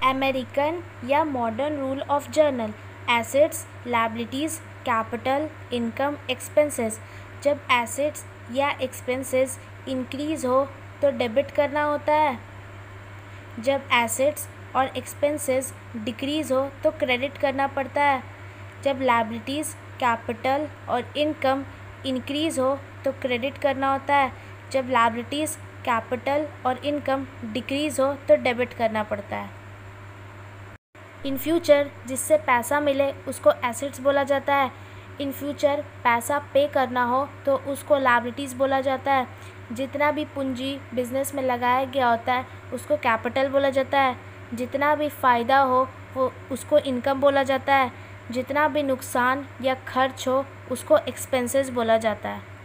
American या modern rule of journal. Assets, liabilities, capital, income, expenses. जब assets या expenses increase हो तो डेबिट करना होता है। जब एसेट्स और एक्सपेंसेस डिक्रीज हो तो क्रेडिट करना पड़ता है। जब लायबिलिटीज़, कैपिटल और इनकम इंक्रीज हो तो क्रेडिट करना होता है। जब लायबिलिटीज़, कैपिटल और इनकम डिक्रीज हो तो डेबिट करना पड़ता है। इन फ्यूचर जिससे पैसा मिले उसको एसेट्स बोला जाता है। इन फ्यूचर पैसा पे करना हो तो उसको लायबिलिटीज़ बोला जाता है। जितना भी पूंजी बिजनेस में लगाया गया होता है उसको कैपिटल बोला जाता है। जितना भी फ़ायदा हो वो उसको इनकम बोला जाता है। जितना भी नुकसान या खर्च हो उसको एक्सपेंसेस बोला जाता है।